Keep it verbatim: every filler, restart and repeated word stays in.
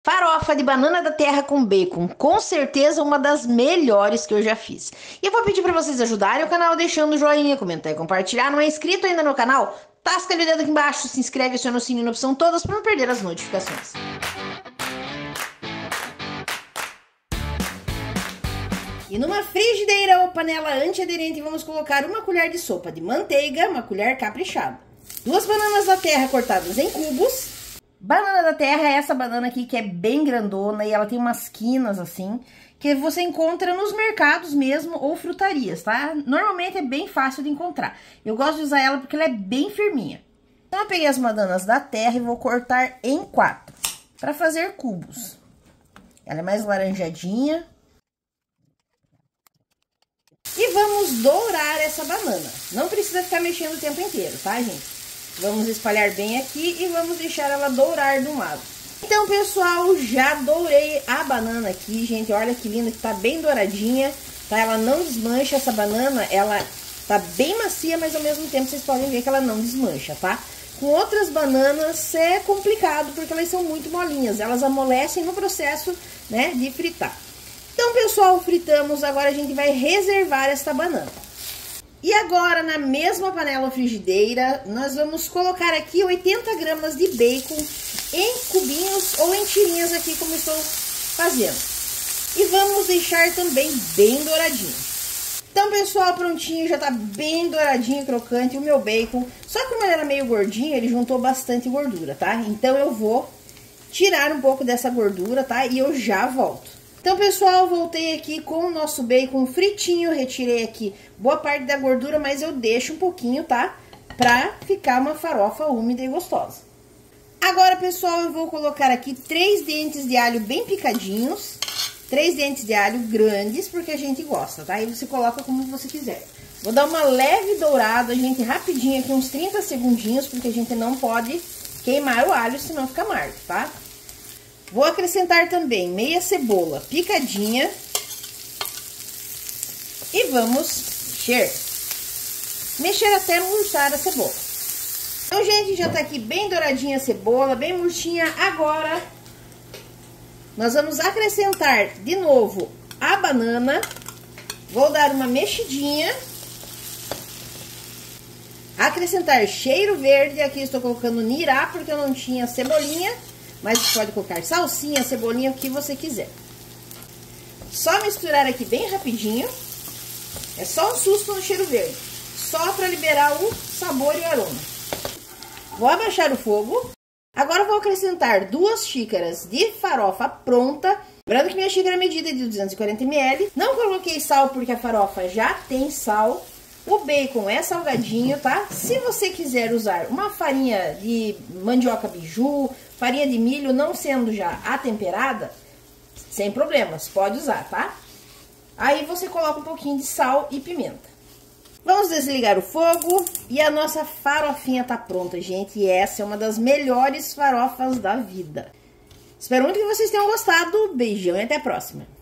Farofa de banana da terra com bacon, com certeza uma das melhores que eu já fiz. E eu vou pedir para vocês ajudarem o canal deixando o joinha, comentar e compartilhar. Não é inscrito ainda no canal? Tasca ali o dedo aqui embaixo, se inscreve, aciona o sininho na opção todas para não perder as notificações. E numa frigideira ou panela antiaderente vamos colocar uma colher de sopa de manteiga, uma colher caprichada. Duas bananas da terra cortadas em cubos. Banana da terra é essa banana aqui que é bem grandona e ela tem umas quinas assim, que você encontra nos mercados mesmo ou frutarias, tá? Normalmente é bem fácil de encontrar. Eu gosto de usar ela porque ela é bem firminha. Então eu peguei as bananas da terra e vou cortar em quatro, para fazer cubos. Ela é mais laranjadinha. E vamos dourar essa banana. Não precisa ficar mexendo o tempo inteiro, tá, gente? Vamos espalhar bem aqui e vamos deixar ela dourar de um lado. Então, pessoal, já dourei a banana aqui, gente. Olha que linda, que tá bem douradinha, tá? Ela não desmancha, essa banana, ela tá bem macia, mas ao mesmo tempo vocês podem ver que ela não desmancha, tá? Com outras bananas é complicado, porque elas são muito molinhas. Elas amolecem no processo, né, de fritar. Então, pessoal, fritamos. Agora a gente vai reservar esta banana. E agora, na mesma panela ou frigideira, nós vamos colocar aqui oitenta gramas de bacon em cubinhos ou em tirinhas aqui, como estou fazendo. E vamos deixar também bem douradinho. Então, pessoal, prontinho, já tá bem douradinho, crocante o meu bacon. Só que como ele era meio gordinho, ele juntou bastante gordura, tá? Então, eu vou tirar um pouco dessa gordura, tá? E eu já volto. Então, pessoal, voltei aqui com o nosso bacon fritinho, retirei aqui boa parte da gordura, mas eu deixo um pouquinho, tá? Pra ficar uma farofa úmida e gostosa. Agora, pessoal, eu vou colocar aqui três dentes de alho bem picadinhos, três dentes de alho grandes, porque a gente gosta, tá? Aí você coloca como você quiser. Vou dar uma leve dourada, gente, rapidinho aqui, uns trinta segundinhos, porque a gente não pode queimar o alho, senão fica amargo, tá? Vou acrescentar também meia cebola picadinha e vamos mexer, mexer até murchar a cebola. Então, gente, já tá aqui bem douradinha a cebola, bem murchinha. Agora, nós vamos acrescentar de novo a banana. Vou dar uma mexidinha. Acrescentar cheiro verde, aqui estou colocando nirá, porque eu não tinha cebolinha. Mas você pode colocar salsinha, cebolinha, o que você quiser. Só misturar aqui bem rapidinho. É só um susto no cheiro verde. Só para liberar o sabor e o aroma. Vou abaixar o fogo. Agora vou acrescentar duas xícaras de farofa pronta. Lembrando que minha xícara medida é de duzentos e quarenta mililitros. Não coloquei sal porque a farofa já tem sal. O bacon é salgadinho, tá? Se você quiser usar uma farinha de mandioca biju, farinha de milho, não sendo já atemperada, sem problemas, pode usar, tá? Aí você coloca um pouquinho de sal e pimenta. Vamos desligar o fogo e a nossa farofinha tá pronta, gente. E essa é uma das melhores farofas da vida. Espero muito que vocês tenham gostado. Beijão e até a próxima.